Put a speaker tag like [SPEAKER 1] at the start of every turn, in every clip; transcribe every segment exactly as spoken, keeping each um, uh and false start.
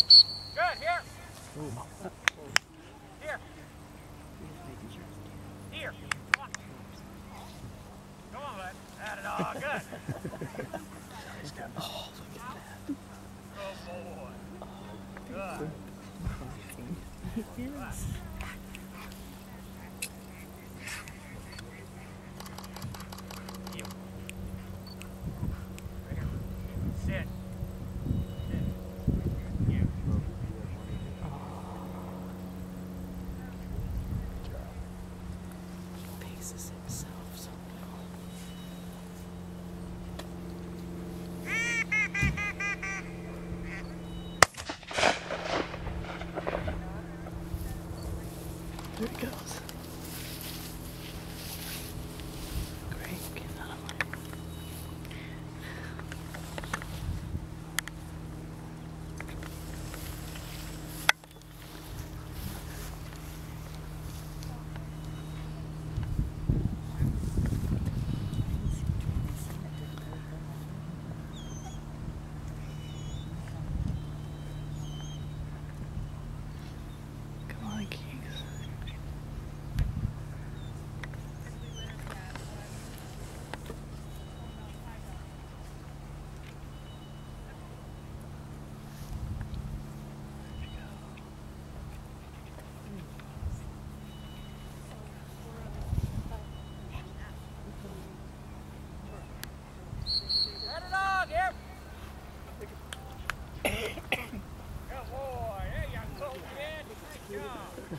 [SPEAKER 1] Good, here. Here. Here. Come on. Come on, bud. That it all. Good.
[SPEAKER 2] Oh, look at that.
[SPEAKER 1] Good boy. Good.
[SPEAKER 2] Yes.
[SPEAKER 1] You. Right here. Sit. Sit. You.
[SPEAKER 2] He paces himself so well. There he goes. Great, get out of my way. Come on, Keeks.
[SPEAKER 1] Let it on, here. Good boy. There you go, kid. Nice job.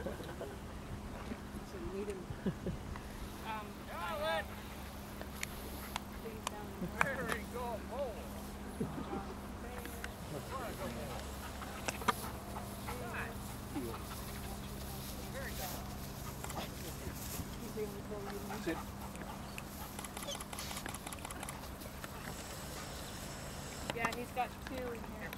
[SPEAKER 1] Um, Charlotte. Very good boy. What a good boy. Good. Very good.
[SPEAKER 3] Sit.
[SPEAKER 4] Yeah, he's got two in here.